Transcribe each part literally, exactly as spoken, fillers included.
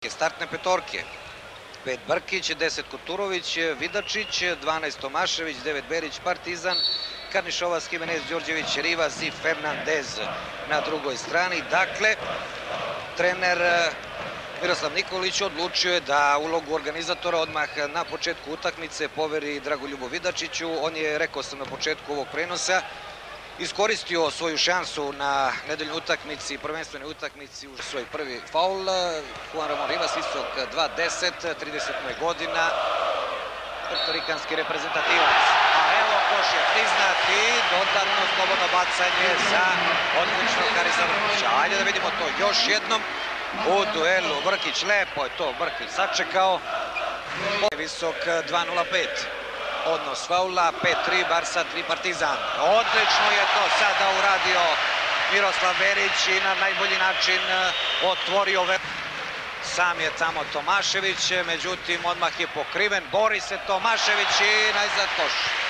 Startne petorke. pet Brkić, deset Koturović, Vidačić, dvanaest Tomašević, devet Berić, Partizan, Karnišovac, Jimenez, Đorđević, Rivas i Fernandez na drugoj strani. Dakle, trener Miroslav Nikolić odlučio je da ulogu organizatora odmah na početku utakmice poveri Dragoljubu Vidačiću. On je, rekao sam na početku ovog prenosa, iskoristio svoju šansu na nedeljnoj utakmici, prvenstvenoj utakmici u svoj prvi faul. Juan Ramon Rivas, visok dva deset, trideset godina, puertorikanski reprezentativac. A evo, koš je priznat i dodatno slobodno bacanje za odličnog Harisa Brkića. Ajde da vidimo to još jednom u duelu. Brkić, lepo je to Brkić sačekao. Visok dva nula pet. Odnos faula, pet tri, Barsa tri, Partizan. Odlično je to sada uradio Miroslav Berić i na najbolji način otvorio. Sam je tamo Tomašević, međutim odmah je pokriven. Bori se Tomašević i najzad koš.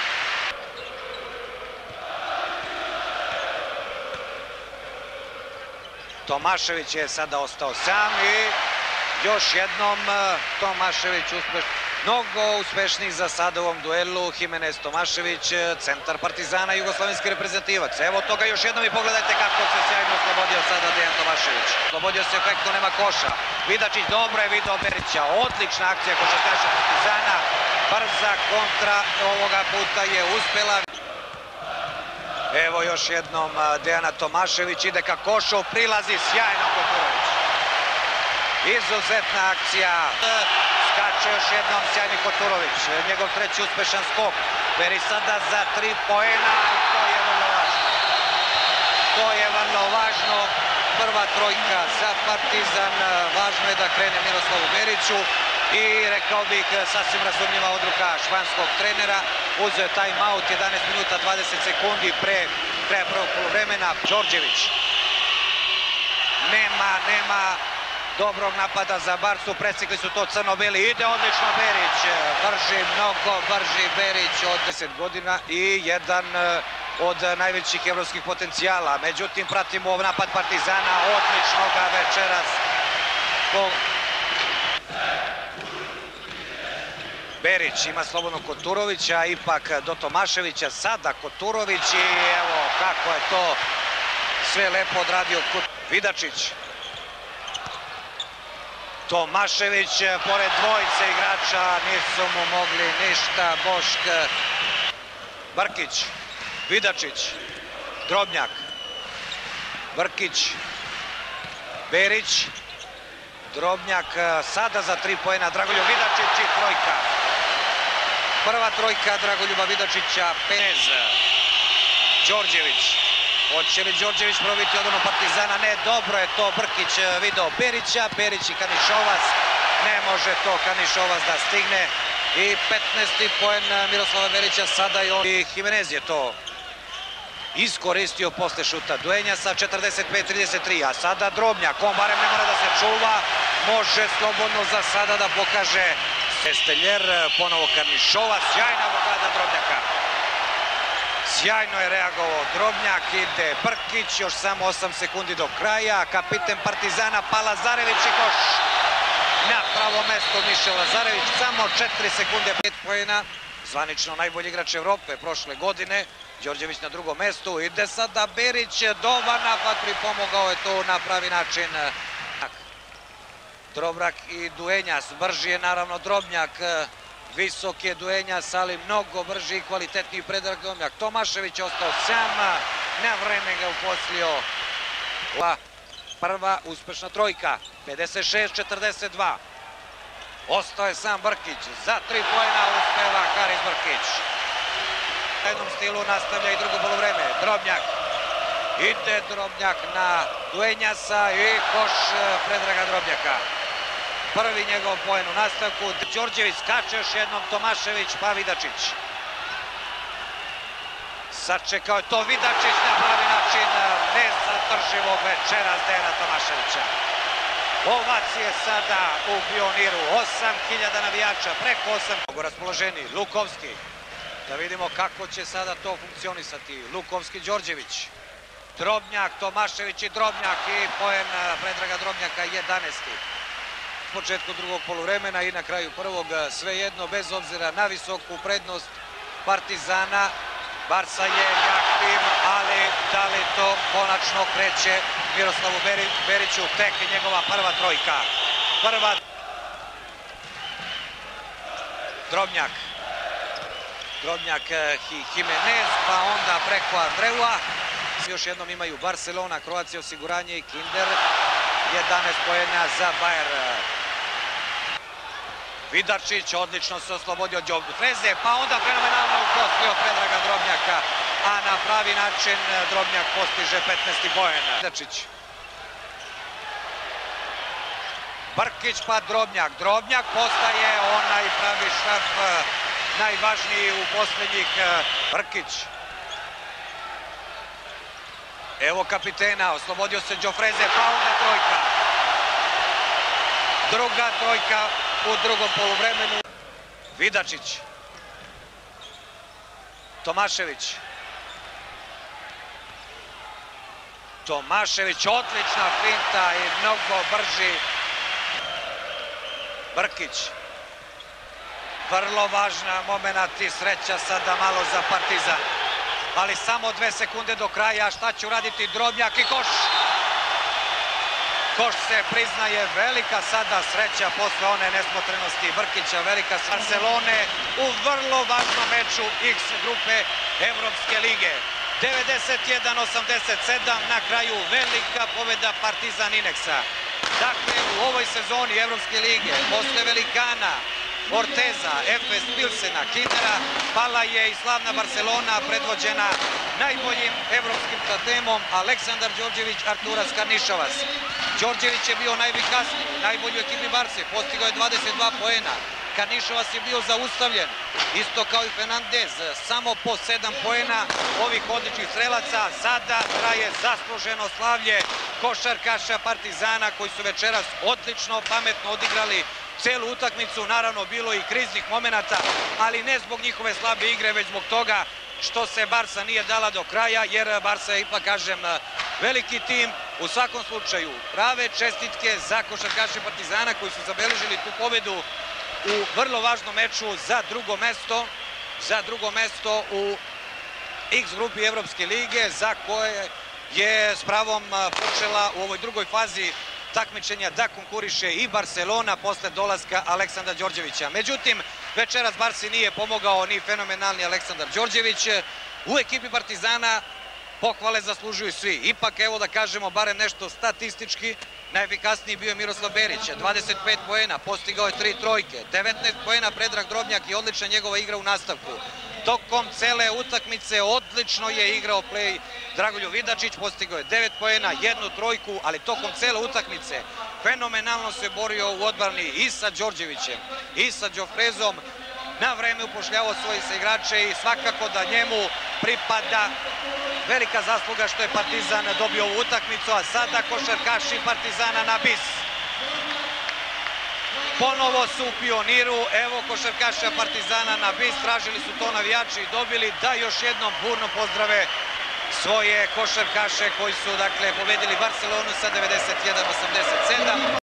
Tomašević je sada ostao sam i još jednom Tomašević uspešno. Mnogo uspešniji za sada u ovom duelu. Jimenez Tomašević, centar Partizana, jugoslovenski reprezentativac. Evo toga još jednom i pogledajte kako se sjajno oslobodio sada Dejan Tomašević. Oslobodio se efektno, nema koša. Vidačić dobro je video Berića. Odlična akcija košarkaša Partizana. Brza kontra ovoga puta je uspela. Evo još jednom Dejana Tomašević ide ka košu, prilazi sjajno Koturović. Izuzetna akcija. Skače još jednom sjajni Koturović, njegov treći uspešan skok. Beri sada za tri poena i to je vrlo važno. To je vrlo važno. Prva trojka za Partizan. Važno je da krene Miroslavu Beriću i rekao bih sasvim razumljiva odluka španskog trenera. Uzeo je time-out, jedanaest minuta dvadeset sekundi pre kraja prvog poluvremena. Đorđević. Nema, nema dobrog napada za Barsu, presekli su to crno-beli, ide odlično Berić, brži, mnogo brži Berić od deset godina i jedan od najvećih evropskih potencijala. Međutim, pratimo napad Partizana, odlično ga večeras. Berić ima slobodno Koturovića, ipak do Tomaševića, sada Koturović i evo kako je to sve lepo odradio Vidačić. Tomašević, pored dvojice igrača, nisu mu mogli ništa. Bošk, Brkić, Vidačić, Drobnjak, Brkić, Berić, Drobnjak, sada za tri poena Dragoljub Vidačić i trojka. Prva trojka Dragoljuba Vidačića, Penez, Đorđević. Hoće li Đorđević probiti odbranu Partizana? Ne, dobro je to Brkić video Berića, Berić i Karnišovac. Ne može to Karnišovac da stigne. I petnaesti poen Miroslava Berića sada i on. I Jimenez je to iskoristio posle šuta Duenja sa četrdeset pet trideset tri. A sada Drobnjak, on barem ne mora da se čuva. Može slobodno za sada da pokaže Esteljer, ponovo Karnišovac. Sjajna blokada Drobnjaka. Sjajno je reagovao Drobnjak, ide Brkić, još samo osam sekundi do kraja. Kapiten Partizana pa Lazarević i koš. Na pravo mesto Mišel Lazarević, samo četiri sekunde, pet poena. Zvanično najbolji igrač Evrope prošle godine. Đorđević na drugom mestu, ide sada Berić, dobar napad, pripomogao je to na pravi način. Drobrak i Duenjas, brži je naravno Drobnjak. Visok je Duenjas, ali mnogo brži i kvalitetniji predrag Drobnjak. Tomašević ostao sam, na vreme ga uposlio. Prva uspešna trojka, pedeset šest četrdeset dva. Ostao je sam Brkić, za tri poena uspeva Haris Brkić. U jednom stilu nastavlja i drugo poluvreme. Drobnjak, ide Drobnjak na Duenjasa i koš Predraga Drobnjaka. Prvi njegov poen u nastavku. Đorđević skače još jednom, Tomašević pa Vidačić. Sačekao je to Vidačić na pravi način nezadrživog večeras Dejana Tomaševića. Ovacije sada u Pioniru, osam hiljada navijača, preko osam. Mnogo raspoloženi, Lukovski. Da vidimo kako će sada to funkcionisati. Lukovski, Đorđević. Drobnjak, Tomašević i Drobnjak i poen Predraga Drobnjaka jedanaesti. početku drugog poluvremena i na kraju prvog, svejedno, bez obzira na visoku prednost Partizana. Barsa je jak tim, ali da li to konačno kreće Miroslavu Beriću, tek njegova prva trojka. Prva Drobnjak. Drobnjak i Jimenez, pa onda preko Andreua. Još jednom imaju Barcelona, Croatia osiguranje i Kinder. jedanaest poena za Bayer. Vidačić odlično se oslobodio od Đofreze, pa onda fenomenalno upostio Predraga Drobnjaka, a na pravi način Drobnjak postiže petnaesti poen. Vidačić. Brkić pa Drobnjak. Drobnjak postaje onaj pravi šraf, najvažniji u posljednjih. Brkić. Evo kapitena, oslobodio se Đofreze, pa onda trojka. Druga trojka u drugom poluvremenu. Vidačić. Tomašević. Tomašević, odlična finta i mnogo brži. Brkić. Vrlo važna moment i sreća sada malo za Partizan. Ali samo dve sekunde do kraja, šta će uraditi Drobnjak i koš. Koš se priznaje, velika sada sreća posle one nesmotrenosti Brkića, velika s Barcelone u vrlo važnom meču X grupe Evropske lige. devedeset jedan osamdeset sedam, na kraju velika pobjeda Partizan Ineksa. Dakle, u ovoj sezoni Evropske lige, posle velikana Orteza, Efes, Pilsena, Kindera, pala je i slavna Barcelona predvođena najboljim evropskim tandemom Aleksandar Đorđević, Arturas Karnišovas. Đorđević je bio najefikasniji, najbolji u ekipi Barse, postigao je dvadeset dva poena. Karnišovas je bio zaustavljen, isto kao i Fernandez, samo po sedam poena ovih odličnih strelaca. Sada traje zasluženo slavlje košarkaša Partizana koji su večeras odlično, pametno odigrali celu utakmicu. Naravno, bilo i kriznih momenata, ali ne zbog njihove slabe igre, već zbog toga što se Barsa nije dala do kraja, jer Barsa je, ipak kažem, veliki tim. U svakom slučaju, prave čestitke za košarkaše Partizana koji su zabeležili tu pobedu u vrlo važnom meču za drugo mesto, za drugo mesto u X grupi Evropske lige, za koje je s pravom počela u ovoj drugoj fazi takmičenja da konkuriše i Barcelona posle dolaska Aleksandra Đorđevića. Međutim, večeras Barsi nije pomogao ni fenomenalni Aleksandar Đorđević. U ekipi Partizana pohvale zaslužuju svi. Ipak, evo da kažemo barem nešto statistički, najefikasniji bio je Miroslav Berić, dvadeset pet poena, postigao je tri trojke, devetnaest poena Predrag Drobnjak i odlična njegova igra u nastavku. Tokom cele utakmice odlično je igrao play Dragoljub Vidačić, postigao je devet poena, jednu trojku, ali tokom cele utakmice fenomenalno se borio u odbrani i sa Đorđevićem i sa Đofrezom. Na vreme upošljavao svoje igrače i svakako da njemu pripada velika zasluga što je Partizan dobio ovu utakmicu, a sada košarkaši Partizana na bis. Ponovo su u pioniru, evo košarkaša Partizana na bis, tražili su to navijači i dobili, da još jednom burno pozdrave svoje košarkaše koji su, dakle, pobedili Barcelonu sa devedeset jedan osamdeset sedam.